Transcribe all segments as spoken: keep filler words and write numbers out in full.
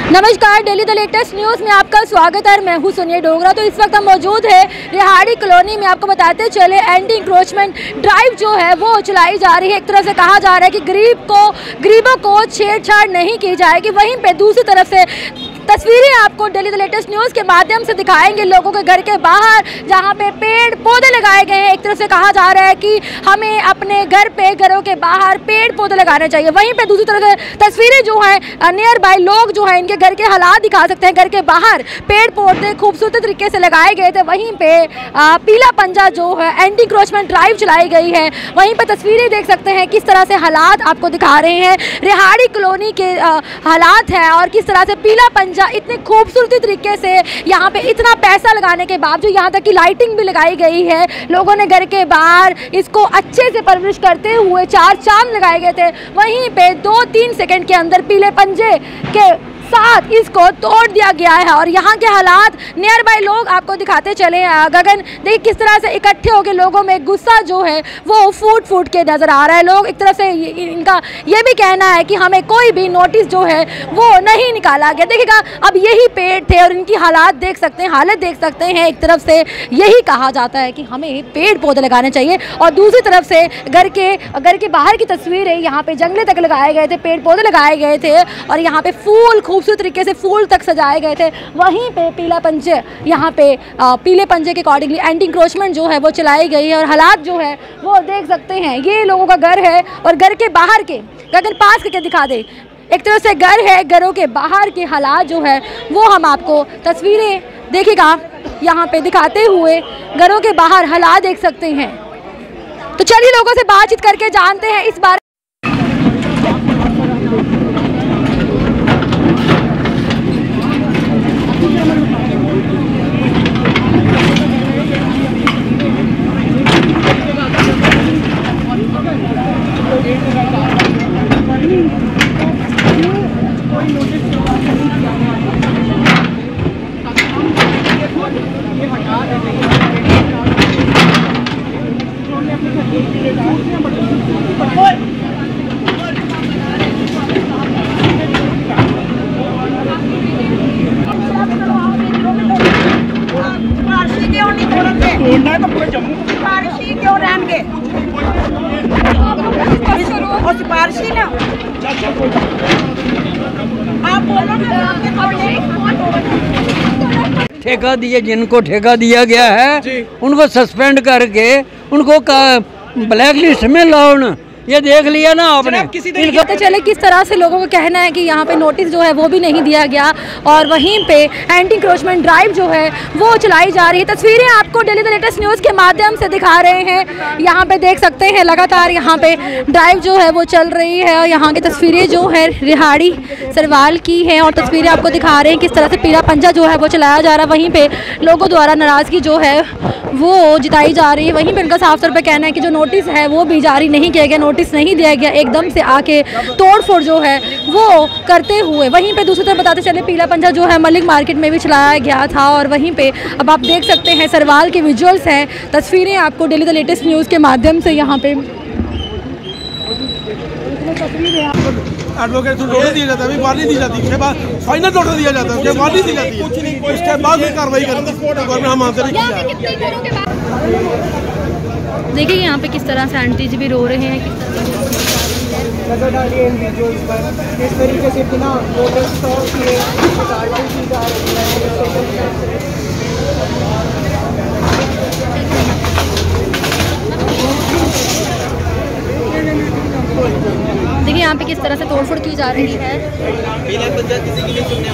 नमस्कार, daily the latest news में आपका स्वागत है। मैं हूं सोनिया डोगरा। तो इस वक्त हम मौजूद है रिहाड़ी कॉलोनी में। आपको बताते चले एंटी इंक्रोचमेंट ड्राइव जो है वो चलाई जा रही है। एक तरफ से कहा जा रहा है कि गरीब को गरीबों को छेड़छाड़ नहीं की जाएगी, वहीं पे दूसरी तरफ से तस्वीरें आपको डेली द लेटेस्ट न्यूज़ के माध्यम से दिखाएंगे लोगों के घर के बाहर जहां पे पेड़ पौधे लगाए गए हैं। एक तरफ से कहा जा रहा है कि हमें अपने घर पे घरों के बाहर पेड़ पौधे लगाने चाहिए, वहीं पे दूसरी तरफ तस्वीरें जो हैं नियर बाय लोग जो हैं इनके घर के हालात दिखा सकते हैं। घर के बाहर पेड़ पौधे खूबसूरत तरीके से लगाए गए थे। वहीं पे आ, पीला पंजा जो है एंटी इंक्रोचमेंट ड्राइव चलाई गई है। वहीं पर तस्वीरें देख सकते हैं किस तरह से हालात आपको दिखा रहे हैं रिहाड़ी कॉलोनी के आ, हालात हैं और किस तरह से पीला पंजा इतने खूबसूरती तरीके से यहाँ पे इतना पैसा लगाने के बावजूद यहाँ तक की लाइटिंग भी लगाई गई है। लोगों ने घर के बाहर इसको अच्छे से परवरिश करते हुए चार चांद लगाए गए थे। वहीं पे दो तीन सेकंड के अंदर पीले पंजे के साथ इसको तोड़ दिया गया है और यहाँ के हालात नियर बाय लोग आपको दिखाते चले। गगन देखिए किस तरह से इकट्ठे होकर लोगों में गुस्सा जो है वो फूट फूट के नज़र आ रहा है। लोग एक तरफ से इनका ये भी कहना है कि हमें कोई भी नोटिस जो है वो नहीं निकाला गया। देखिएगा अब यही पेड़ थे और इनकी हालात देख सकते हैं, हालत देख सकते हैं। एक तरफ से यही कहा जाता है कि हमें पेड़ पौधे लगाने चाहिए और दूसरी तरफ से घर के घर के बाहर की तस्वीरें यहाँ पे जंगले तक लगाए गए थे, पेड़ पौधे लगाए गए थे और यहाँ पे फूल खूबसूरत तरीके से फूल तक सजाए गए थे। वहीं पे पीला पंजे यहाँ पे आ, पीले पंजे के अकॉर्डिंगली एंटी इंक्रोचमेंट जो है वो चलाई गई है और हालात जो है वो देख सकते हैं। ये लोगों का घर है और घर के बाहर के गगन पास करके दिखा दे। एक तरह से घर है, घरों के बाहर के हालात जो है वो हम आपको तस्वीरें देखिएगा यहाँ पे दिखाते हुए घरों के बाहर हालात देख सकते हैं। तो चलिए लोगों से बातचीत करके जानते हैं इस बारे। सिफारिशी ना आप बोलो ठेका दिए, जिनको ठेका दिया गया है उनको सस्पेंड करके उनको ब्लैक लिस्ट में लाओ ना। ये देख लिया ना आपने। पता चले किस तरह से लोगों का कहना है कि यहाँ पे नोटिस जो है वो भी नहीं दिया गया और वहीं पे एंटी इंक्रोचमेंट ड्राइव जो है वो चलाई जा रही है। तस्वीरें आपको डेली द लेटेस्ट न्यूज़ के माध्यम से दिखा रहे हैं। यहाँ पे देख सकते हैं लगातार यहाँ पे ड्राइव जो है वो चल रही है और यहाँ की तस्वीरें जो है रिहाड़ी सरवाल की है और तस्वीरें आपको दिखा रहे हैं किस तरह से पीला पंजा जो है वो चलाया जा रहा है। वहीं पर लोगों द्वारा नाराज़गी जो है वो जिताई जा रही है। वहीं पर उनका साफ तौर पर कहना है कि जो नोटिस है वो भी जारी नहीं किया गया, नोटिस नहीं दिया गया, एकदम से आके तोड़फोड़ जो है वो करते हुए। वहीं पे दूसरी तरफ बताते चले पीला पंजा जो है मलिक मार्केट में भी चलाया गया था और वहीं पे अब आप देख सकते हैं सरवाल के विजुअल्स हैं, तस्वीरें आपको डेली द लेटेस्ट न्यूज़ के माध्यम से यहाँ पे एडवोकेट नोटिस दिया जाता है, अभी वार्निंग दी जाती है, उसके बाद फाइनल नोटिस दिया जाता है, उसके वार्निंग दी जाती है, उसके बाद भी कार्रवाई करते हम आंसर किया। देखिए यहाँ पे किस तरह से आंटी जी भी रो रहे हैं, नजर डालिए इन वीडियोस पर किस तरीके से बिना नोटिस स्टॉप किए की जा रही है। देखिए यहाँ पे किस तरह से तोड़फोड़ की जा रही है। किसी के लिए सुनने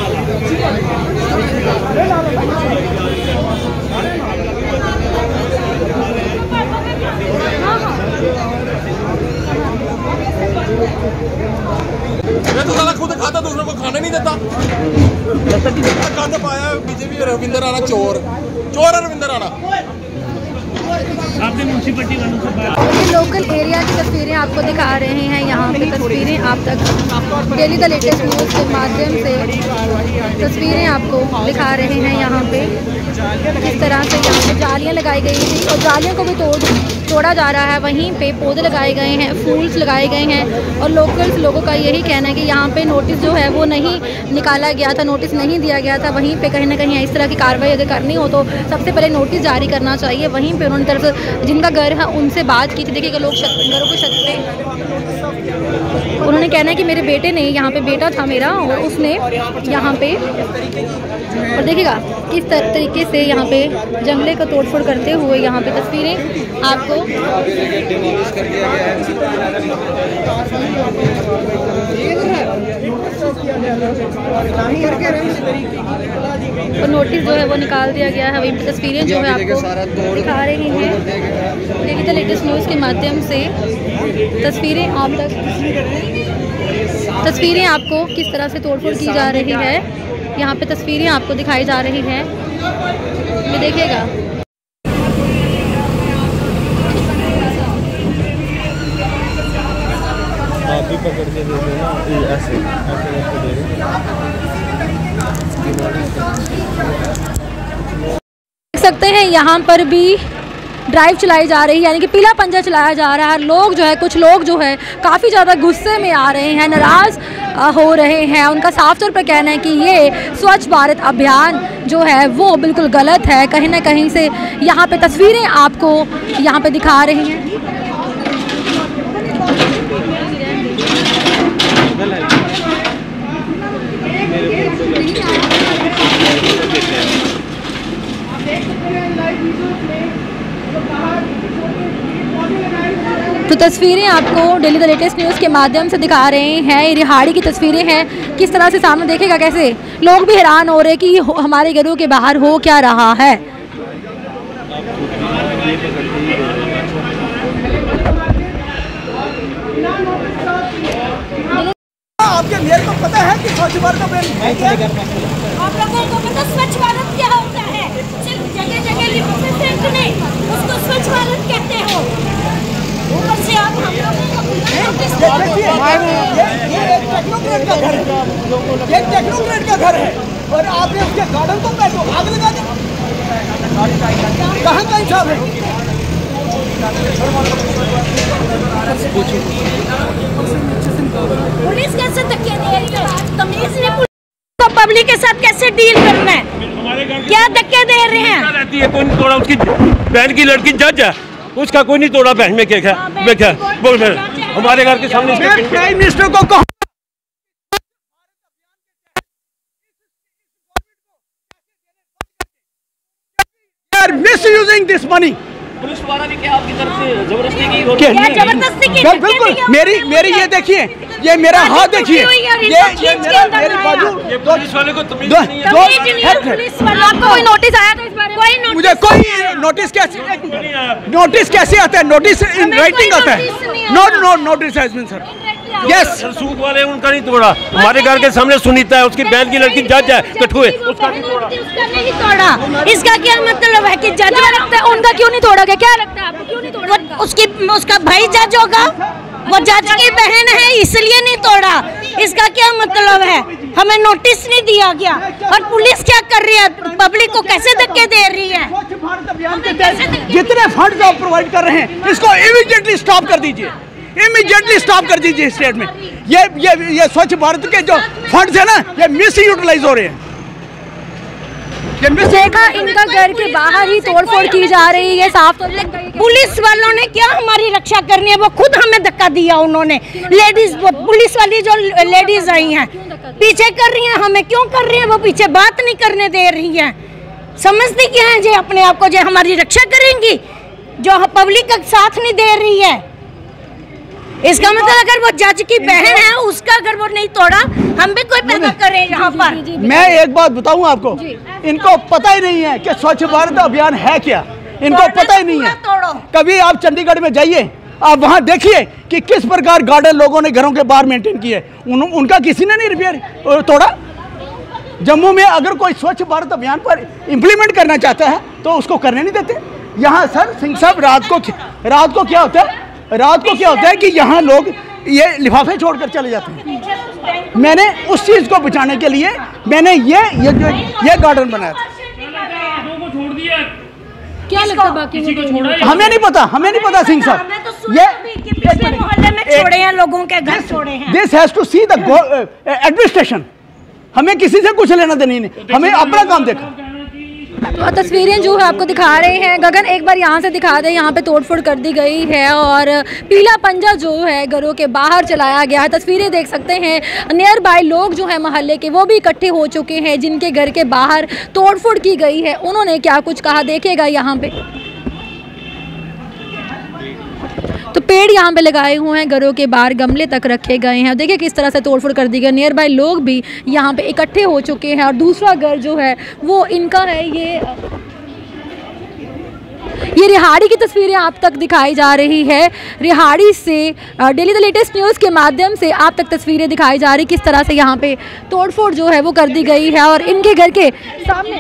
मैं तो साला खुद खाता, दूसरों को खाने नहीं देता। गंद पाया बीजेपी रविंदर राणा चोर चोर है रविंदर राणा। आपने म्यूनसिपलिटी वालों से बात लोकल एरिया की तस्वीरें आपको दिखा रहे हैं। यहाँ पे तस्वीरें आप तक डेली द लेटेस्ट न्यूज़ के माध्यम से तस्वीरें आपको दिखा रहे हैं यहाँ पे किस तरह से यहाँ पे जालियाँ लगाई गई थी और जालियों को भी तोड़ तोड़ा जा रहा है। वहीं पे पौधे लगाए गए हैं, फूल्स लगाए गए हैं और लोकल्स लोगों का यही कहना है कि यहाँ पे नोटिस जो है वो नहीं निकाला गया था, नोटिस नहीं दिया गया था। वहीं पे कहीं ना कहीं इस तरह की कार्रवाई अगर करनी हो तो सबसे पहले नोटिस जारी करना चाहिए। वहीं पे उन्होंने तरफ जिनका घर है उनसे बात की थी। देखिएगा लोग घरों को छत पे उन्होंने कहना है कि मेरे बेटे ने यहाँ पे बेटा था मेरा और उसने यहाँ पे और देखिएगा किस तरीके से यहाँ पे जंगले को तोड़फोड़ करते हुए यहाँ पे तस्वीरें आपको और नोटिस जो है वो निकाल दिया गया है। वहीं पे तस्वीरें जो है आपको दिखा रही हैं। देखिए द लेटेस्ट न्यूज़ के माध्यम से तस्वीरें आप तक तस्वीरें आपको किस तरह से तोड़फोड़ की जा रही है, यहाँ पे तस्वीरें आपको दिखाई जा रही हैं। ये देखिएगा आप भी पकड़ के दे देना, ऐसे ऐसे करके दे देख सकते हैं यहाँ पर भी ड्राइव चलाई जा रही है, यानी कि पीला पंजा चलाया जा रहा है। लोग जो है कुछ लोग जो है काफ़ी ज़्यादा गुस्से में आ रहे हैं, नाराज़ हो रहे हैं। उनका साफ तौर पर कहना है कि ये स्वच्छ भारत अभियान जो है वो बिल्कुल गलत है। कहीं ना कहीं से यहाँ पे तस्वीरें आपको यहाँ पे दिखा रही हैं। तो तस्वीरें आपको डेली द लेटेस्ट न्यूज़ के माध्यम से दिखा रहे हैं। ये रिहाड़ी की तस्वीरें हैं, किस तरह से सामने देखेगा कैसे लोग भी हैरान हो रहे हैं कि हमारे घरों के बाहर हो क्या रहा है। आपके मेरे को पता है कि स्वच्छ भारत आप लोगों को पता स्वच्छ भारत क्या होता है? सिर्फ जगह जगह लिफाफे फेंकने उसको स्वच्छ भारत कहते हो। ऊपर से आप हम लोगों को ये एक टेक्नोक्रेट का घर है, ये टेक्नोक्रेट का घर है और आपने उसके गार्डन को पे तो आग लगा दी। कहाँ का इंसाफ है? पुलिस कैसे धक्के दे रही है? तमीज नहीं पुलिस को पब्लिक के साथ कैसे डील करना है? क्या धक्के दे रहे हैं? रहती है कोई नहीं तोड़ा, उसकी बहन की लड़की जज है, उसका कोई नहीं तोड़ा। बहन में क्या है बोल हमारे घर के सामने प्राइम मिनिस्टर को कहो मिसयूजिंग दिस मनी। पुलिस वाला ने क्या आपकी तरफ से जबरदस्ती की? क्या जबरदस्ती की? बिल्कुल मेरी मेरी ये देखिए, ये मेरा हाथ देखिए, ये ये मेरा मेरी बाजू। ये पुलिस वाले को तमीज दो, नहीं है। दो, पुलिस वाला आपको कोई नोटिस आया था इस बारे में? कोई नोटिस मुझे कोई नोटिस कैसे नोटिस कैसे आता है? नोटिस इन राइटिंग आता है। No no notice has been sir. Yes सूद वाले उनका नहीं तोड़ा, हमारे घर के सामने सुनीता है, उसकी बहन की लड़की जज है कठुए, उसका नहीं तोड़ा। उसका नहीं तोड़ा। इसका क्या मतलब है कि जज लगता है उनका क्यों नहीं तोड़ा गया? क्या लगता है आपको क्यों नहीं तोड़ा? वो उसकी उसका भाई जज होगा, वो जज की बहन है इसलिए नहीं तोड़ा। इसका क्या मतलब है? हमें नोटिस नहीं दिया गया और पुलिस क्या कर रही है? पब्लिक को कैसे धक्के दे रही है? स्वच्छ भारत अभियान के तहत जितने फंड आप प्रोवाइड कर रहे हैं इसको इमीडिएटली स्टॉप कर दीजिए, इमीडिएटली स्टॉप कर दीजिए स्टेट में। ये ये ये स्वच्छ भारत के जो फंड्स है ना, ये मिस यूटिलाइज हो रहे हैं। देखा इनका घर के बाहर ही तोड़फोड़ की जा रही है। साफ तौर पर पुलिस वालों ने क्या हमारी रक्षा करनी है? वो खुद हमें धक्का दिया उन्होंने। लेडीज पुलिस वाली जो लेडीज आई हैं पीछे कर रही हैं, हमें क्यों कर रही हैं? वो पीछे बात नहीं करने दे रही हैं। समझती क्या है जो अपने आप को जो हमारी रक्षा करेंगी, जो पब्लिक का साथ नहीं दे रही है? इसका मतलब अगर वो जज की बहन है, उसका अगर वो नहीं तोड़ा, हम भी कोई पैदा करें यहाँ पर। मैं एक बात बताऊं आपको, इनको पता ही नहीं है कि स्वच्छ भारत अभियान है क्या। इनको पता ही नहीं है। कभी आप चंडीगढ़ में जाइए, आप वहां देखिए कि किस प्रकार गार्डन लोगों ने घरों के बाहर मेंटेन किए। उन, उनका किसी ने नहीं रिपेयर तोड़ा। जम्मू में अगर कोई स्वच्छ भारत अभियान पर इम्प्लीमेंट करना चाहता है तो उसको करने नहीं देते। यहाँ सर सिंह साहब रात को रात को क्या होता है रात को क्या होता है कि यहाँ लोग ये लिफाफे छोड़कर चले जाते हैं। मैंने उस चीज़ को बचाने के लिए मैंने ये ये जो ये गार्डन बनाया था। क्या लगता है बाकी हमें नहीं पता, हमें नहीं पता सिंह साहब। ये मोहल्ले में छोड़े हैं, लोगों के घर छोड़े हैं। This has to see the administration. हमें किसी से कुछ लेना देना नहीं, हमें अपना काम देखा। तो तस्वीरें जो है आपको दिखा रहे हैं गगन, एक बार यहाँ से दिखा दें। यहाँ पे तोड़फोड़ कर दी गई है और पीला पंजा जो है घरों के बाहर चलाया गया है। तस्वीरें देख सकते हैं, नियर बाय लोग जो है मोहल्ले के वो भी इकट्ठे हो चुके हैं जिनके घर के बाहर तोड़फोड़ की गई है। उन्होंने क्या कुछ कहा देखिएगा यहाँ पे। तो पेड़ यहाँ पे लगाए हुए हैं, घरों के बाहर गमले तक रखे गए हैं। देखिए किस तरह से तोड़फोड़ कर दी गई। नियर बाय लोग भी यहाँ पे इकट्ठे हो चुके हैं और दूसरा घर जो है वो इनका है। ये ये रिहाड़ी की तस्वीरें आप तक दिखाई जा रही है। रिहाड़ी से डेली द लेटेस्ट न्यूज़ के माध्यम से आप तक तस्वीरें दिखाई जा रही किस तरह से यहाँ पे तोड़फोड़ जो है वो कर दी गई है और इनके घर के सामने।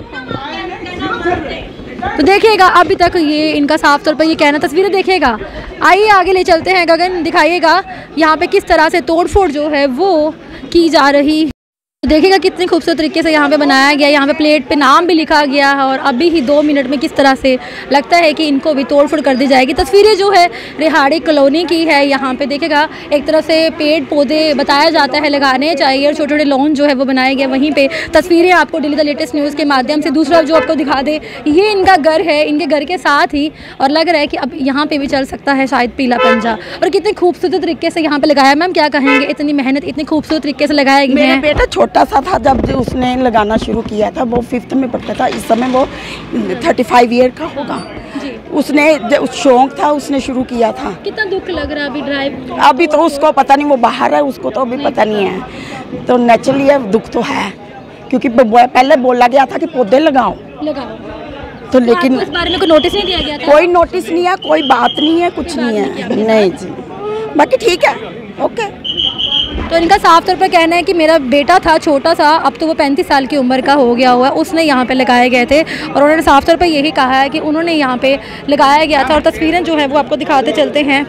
तो देखिएगा अभी तक ये इनका साफ तौर पर ये कहना, तस्वीरें देखिएगा। आइए आगे ले चलते हैं गगन, दिखाइएगा यहाँ पे किस तरह से तोड़फोड़ जो है वो की जा रही है। देखिएगा कितनी खूबसूरत तरीके से यहाँ पे बनाया गया। यहाँ पे प्लेट पे नाम भी लिखा गया है और अभी ही दो मिनट में किस तरह से लगता है कि इनको भी तोड़फोड़ कर दी जाएगी। तस्वीरें जो है रिहाड़ी कॉलोनी की है। यहाँ पे देखिएगा एक तरह से पेड़ पौधे बताया जाता है लगाने चाहिए और छोटे छोटे लॉन जो है वो बनाए गए। वहीं पे तस्वीरें आपको डेली द लेटेस्ट न्यूज़ के माध्यम से। दूसरा जो आपको दिखा दे, ये इनका घर है, इनके घर के साथ ही और लग रहा है कि अब यहाँ पर भी चल सकता है शायद पीला पंजा। और कितने खूबसूरत तरीके से यहाँ पर लगाया। मैम क्या कहेंगे, इतनी मेहनत इतनी खूबसूरत तरीके से लगाया गया है। बेटा छोटा सा था जब उसने लगाना शुरू किया था, वो फिफ्थ में पढ़ता था। इस समय वो थर्टी फाइव ईयर का होगा। उसने शौक था, उसने शुरू किया था। कितना दुख लग रहा है अभी ड्राइव। अभी तो उसको पता नहीं, वो बाहर है, उसको तो अभी पता नहीं है। तो नेचुरली है, दुख तो है क्योंकि पहले बोला गया था कि पौधे लगाओ लगाओ तो लेकिन इस बारे में कोई नोटिस नहीं दिया गया था। कोई नोटिस नहीं है, कोई बात नहीं है, कुछ नहीं है। नहीं जी, बाकी ठीक है, ओके। तो इनका साफ तौर पर कहना है कि मेरा बेटा था छोटा सा, अब तो वो पैंतीस साल की उम्र का हो गया हुआ है, उसने यहाँ पे लगाए गए थे और उन्होंने साफ तौर पर यही कहा है कि उन्होंने यहाँ पे लगाया गया था। और तस्वीरें जो है वो आपको दिखाते चलते हैं।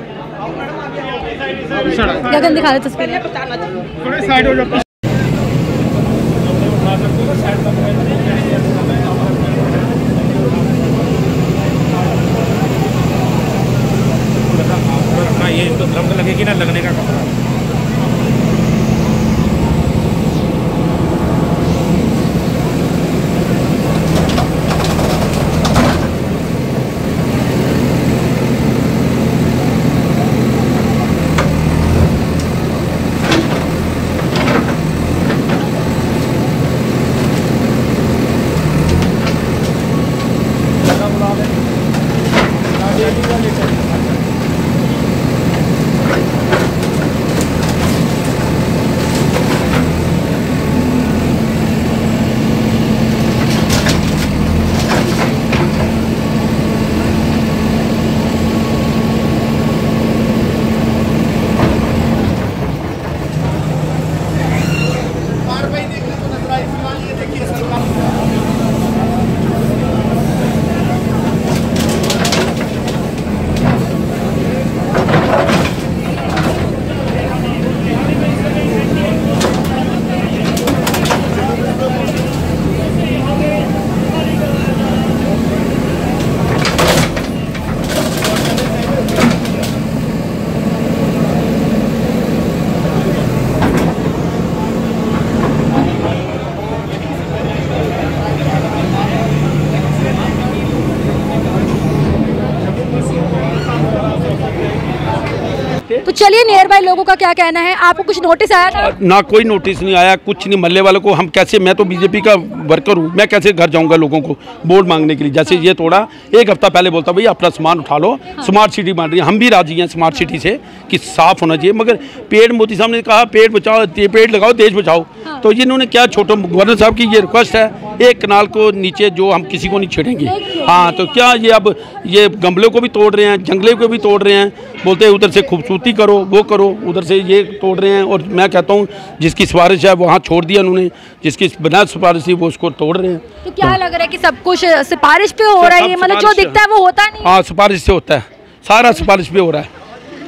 गगन दिखा दे तस्वीरें। ये इनको ड्रम लगेगी ना लगने का कपड़ा। तो चलिए नियर बाय लोगों का क्या कहना है, आपको कुछ नोटिस आया था? ना कोई नोटिस नहीं आया, कुछ नहीं। मल्ले वालों को हम कैसे, मैं तो बीजेपी का वर्कर हूँ, मैं कैसे घर जाऊँगा लोगों को वोट मांगने के लिए। जैसे ये तोड़ा, एक हफ्ता पहले बोलता भाई अपना सामान उठा लो, हाँ। स्मार्ट सिटी बन रही है, हम भी राजी हैं स्मार्ट सिटी से कि साफ होना चाहिए, मगर पेड़, मोदी साहब ने कहा पेड़ बचाओ, पेड़ लगाओ, देश बचाओ। हाँ। तो इन्होंने क्या, छोटे गवर्नर साहब की ये रिक्वेस्ट है, एक कनाल को नीचे जो हम किसी को नहीं छेड़ेंगे। हाँ, तो क्या ये अब ये गमलों को भी तोड़ रहे हैं, जंगले को भी तोड़ रहे हैं, बोलते हैं उधर से खूबसूरती करो, वो करो, उधर से ये तोड़ रहे हैं। और मैं कहता हूँ जिसकी सिफारिश है वहाँ छोड़ दिया उन्होंने, जिसकी बिना सिफारिश थी वो उसको तोड़ रहे हैं। तो क्या लग रहा है कि सब कुछ सिफारिश पे हो रहा है, मतलब जो दिखता है वो होता नहीं? हाँ, सिफारिश से होता है, सारा सिफारिश पे हो रहा है।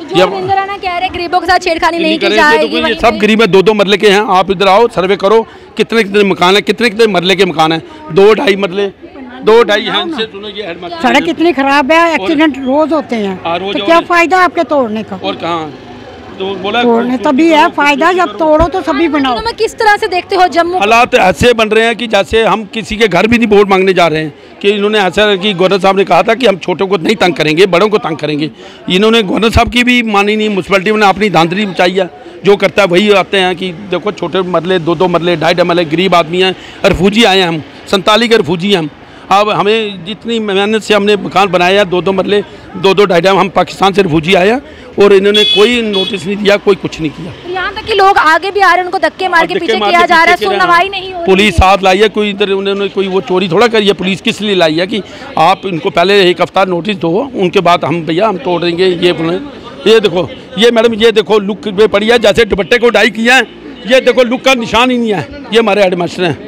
जो निंदा राणा कह रहे गरीबों के साथ छेड़खानी नहीं की जाएगी। ये सब गरीब है, दो दो मरले के हैं। आप इधर आओ, सर्वे करो, कितने कितने मकान है, कितने कितने मरले के मकान है, दो ढाई मरले, दो ढाई हैं। इनसे सुनो, ये सड़क कितनी खराब है, एक्सीडेंट रोज होते हैं, तो क्या फायदा आपके तोड़ने का? और कहाँ तो बोला तोड़ने तभी है फायदा, जब तोड़ो तो सभी बनाओ। मैं किस तरह से देखते हो जम्मू हालात ऐसे बन रहे हैं कि जैसे हम किसी के घर भी नहीं वोट मांगने जा रहे हैं। कि इन्होंने ऐसा कि गवर्नर साहब ने कहा था कि हम छोटों को नहीं तंग करेंगे, बड़ों को तंग करेंगे। इन्होंने गवर्नर साहब की भी मानी नहीं, म्यूनसिपैलिटी ने अपनी धांधली मचाई है। जो करता है वही आते हैं कि देखो छोटे मरले, दो दो मरले, ढाई ढाई मरले, गरीब आदमी हैं, रिफूजी आए हैं, हम संताली के रिफूजी हैं हम। अब हमें जितनी मेहनत से हमने मकान बनाया है, दो दो मरले, दो दो ढाई ढाई, हम पाकिस्तान से रिफूजी आए हैं और इन्होंने कोई नोटिस नहीं दिया, कोई कुछ नहीं किया। यहाँ तक कि लोग आगे भी आ रहे हैं, उनको धक्के मार के पीछे किया जा रहा है, सुनवाई नहीं हो रही। पुलिस साथ लाई है, कोई इधर उन्होंने कोई वो चोरी थोड़ा करी है। पुलिस किस लिए लाई है कि आप इनको पहले एक हफ्ता नोटिस दो, उनके बाद हम भैया हम तोड़ देंगे। ये ये देखो, ये मैडम ये देखो लुक पे पड़ी है, जैसे दुपट्टे को डाई किया है। ये देखो लुक का निशान ही नहीं है। ये हमारे हेडमास्टर हैं।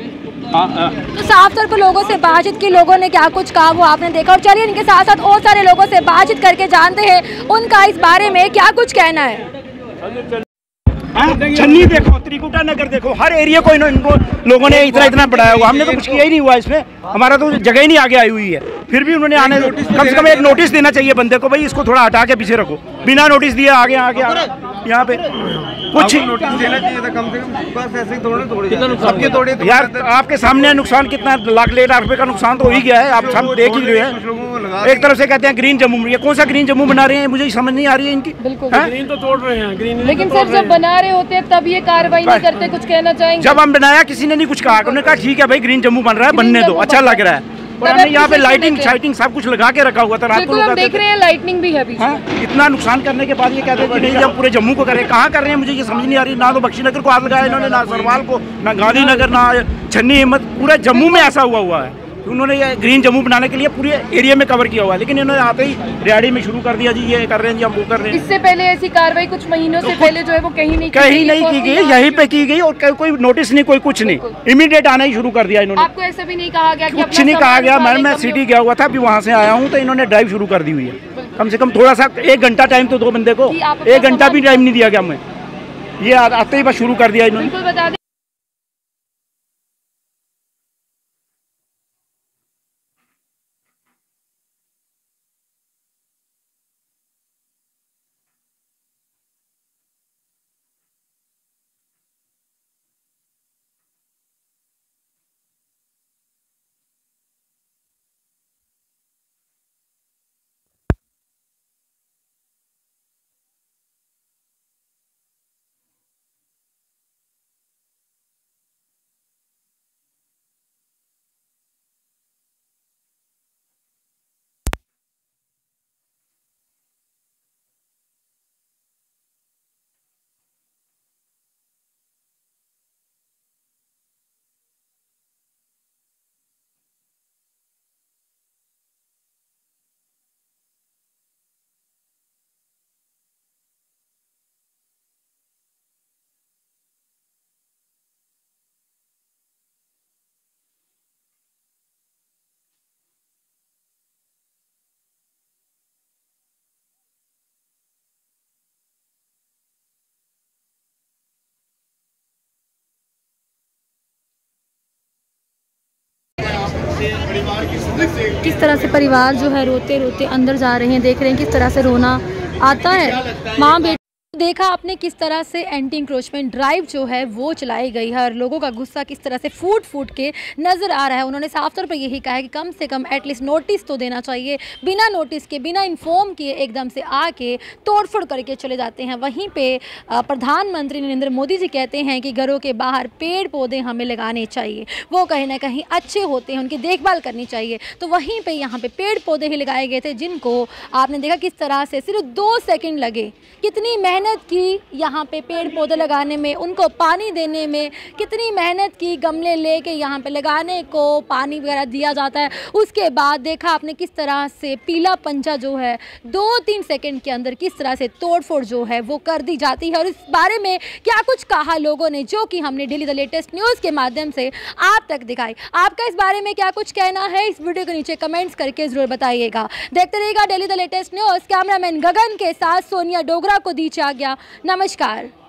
तो साफ तौर पर लोगों से बातचीत की, लोगों ने क्या कुछ कहा वो आपने देखा। और चलिए इनके साथ साथ और सारे लोगों से बातचीत करके जानते हैं उनका इस बारे में क्या कुछ कहना है। छन्नी देखो, त्रिकुटा नगर देखो, हर एरिया को इन्हों, इनको लोगों ने इतना इतना बढ़ाया हुआ। हमने तो कुछ किया ही नहीं हुआ इसमें, हमारा तो जगह ही नहीं आगे आई हुई है। फिर भी उन्होंने आने कम से कम एक नोटिस देना चाहिए बंदे को, भाई इसको थोड़ा हटा के पीछे रखो। बिना नोटिस दिए आगे आगे यहाँ पे कुछ नोटिस देना चाहिए था कम से कम, बस ऐसे ही तोड़े तोड़े सबके तोड़े तो यार। आपके सामने नुकसान कितना, लाख डेढ़ लाख रुपए का नुकसान तो हो ही गया है, आप सब देख ही रहे हैं। एक तरफ से कहते हैं ग्रीन जम्मू, ये कौन सा ग्रीन जम्मू बना रहे हैं, मुझे समझ नहीं आ रही है इनकी। बिल्कुल ग्रीन तो तोड़ रहे हैं, ग्रीन लेकिन सर जब बना रहे होते हैं तब ये कार्रवाई नहीं करते, कुछ कहना चाहेंगे? जब हम बनाया किसी ने नहीं कुछ कहा, उन्होंने कहा ठीक है भाई ग्रीन जम्मू बन रहा है, बनने दो, अच्छा लग रहा है। और हमने यहाँ पे लाइटिंग शाइटिंग सब कुछ लगा के रखा हुआ था। रात को हम देख रहे हैं लाइटिंग भी है अभी। इतना नुकसान करने के बाद ये कहते हैं कि नहीं जब पूरे जम्मू को करें, कहाँ कर रहे हैं मुझे ये समझ नहीं आ रही। ना तो बख्शीनगर को हाथ लगाया इन्होंने, ना सरवाल को, ना गांधीनगर, ना छन्नी हिम्मत, पूरे जम्मू में ऐसा हुआ हुआ है। उन्होंने ये ग्रीन जम्मू बनाने के लिए पूरे एरिया में कवर किया हुआ है, लेकिन इन्होंने आते ही रियाड़ी में शुरू कर दिया जी ये कर रहे हैं जी, हम वो कर रहे हैं। इससे पहले ऐसी कार्रवाई कुछ महीनों से पहले जो है वो कहीं नहीं कहीं नहीं की गई, यहीं पे की गई और कोई नोटिस नहीं, कोई कुछ नहीं, इमीडिएट आना ही शुरू कर दिया इन्होंने। आपको ऐसा भी नहीं कहा गया? कुछ नहीं कहा गया मैडम, मैं सिटी गया हुआ था, अभी वहाँ से आया हूँ तो इन्होंने ड्राइव शुरू कर दी हुई है। कम से कम थोड़ा सा एक घंटा टाइम तो दो बंदे को, एक घंटा भी टाइम नहीं दिया गया हमें, ये आते ही बस शुरू कर दिया इन्होंने। किस तरह से परिवार जो है रोते रोते अंदर जा रहे हैं, देख रहे हैं किस तरह से रोना आता है। माँ बेटी देखा आपने किस तरह से एंटी इंक्रोचमेंट ड्राइव जो है वो चलाई गई है और लोगों का गुस्सा किस तरह से फूट फूट के नज़र आ रहा है। उन्होंने साफ तौर पर यही कहा है कि कम से कम एटलीस्ट नोटिस तो देना चाहिए। बिना नोटिस के, बिना इन्फॉर्म किए एकदम से आके तोड़फोड़ करके चले जाते हैं। वहीं पे प्रधानमंत्री नरेंद्र मोदी जी कहते हैं कि घरों के बाहर पेड़ पौधे हमें लगाने चाहिए, वो कहीं ना कहीं अच्छे होते हैं, उनकी देखभाल करनी चाहिए। तो वहीं पर यहाँ पर पेड़ पौधे ही लगाए गए थे जिनको आपने देखा किस तरह से सिर्फ दो सेकेंड लगे, कितनी मेहनत मेहनत की यहाँ पे पेड़ पौधे लगाने में, उनको पानी देने में, कितनी मेहनत की, गमले लेके यहाँ पे लगाने को पानी वगैरह दिया जाता है। उसके बाद देखा आपने किस तरह से पीला पंजा जो है दो तीन सेकंड के अंदर किस तरह से तोड़फोड़ जो है वो कर दी जाती है। और इस बारे में क्या कुछ कहा लोगों ने, जो कि हमने डेली द लेटेस्ट न्यूज़ के माध्यम से आप तक दिखाई। आपका इस बारे में क्या कुछ कहना है, इस वीडियो के नीचे कमेंट्स करके जरूर बताइएगा। देखते रहिएगा daily the latest news. Cameraman Gagan के साथ सोनिया डोगरा को दी आज्ञा। नमस्कार।